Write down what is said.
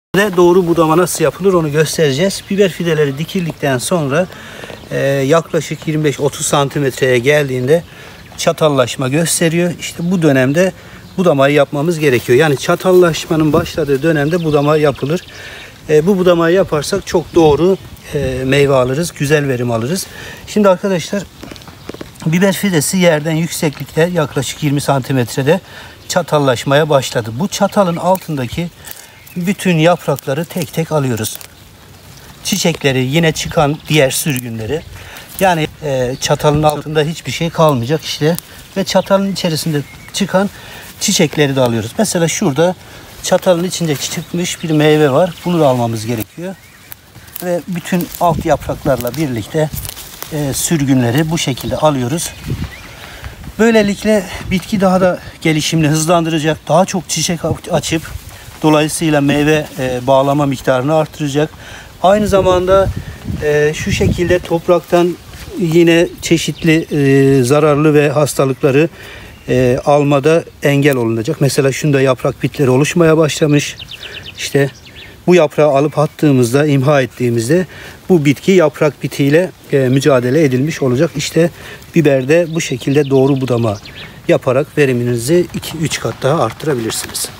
Doğru budama nasıl yapılır onu göstereceğiz. Biber fideleri dikildikten sonra yaklaşık 25-30 santimetreye geldiğinde çatallaşma gösteriyor. İşte bu dönemde budamayı yapmamız gerekiyor. Yani çatallaşmanın başladığı dönemde budama yapılır. Bu budamayı yaparsak çok doğru meyve alırız, güzel verim alırız. Şimdi arkadaşlar, biber fidesi yerden yükseklikte yaklaşık 20 santimetrede çatallaşmaya başladı. Bu çatalın altındaki bütün yaprakları tek tek alıyoruz. Çiçekleri, yine çıkan diğer sürgünleri. Yani çatalın altında hiçbir şey kalmayacak işte. Ve çatalın içerisinde çıkan çiçekleri de alıyoruz. Mesela şurada çatalın içinde çıkmış bir meyve var. Bunu da almamız gerekiyor. Ve bütün alt yapraklarla birlikte sürgünleri bu şekilde alıyoruz. Böylelikle bitki daha da gelişimini hızlandıracak. Daha çok çiçek açıp dolayısıyla meyve bağlama miktarını artıracak. Aynı zamanda şu şekilde topraktan yine çeşitli zararlı ve hastalıkları almada engel olunacak. Mesela şunda yaprak bitleri oluşmaya başlamış. İşte bu yaprağı alıp attığımızda, imha ettiğimizde bu bitki yaprak bitiyle mücadele edilmiş olacak. İşte biberde bu şekilde doğru budama yaparak veriminizi 2-3 kat daha arttırabilirsiniz.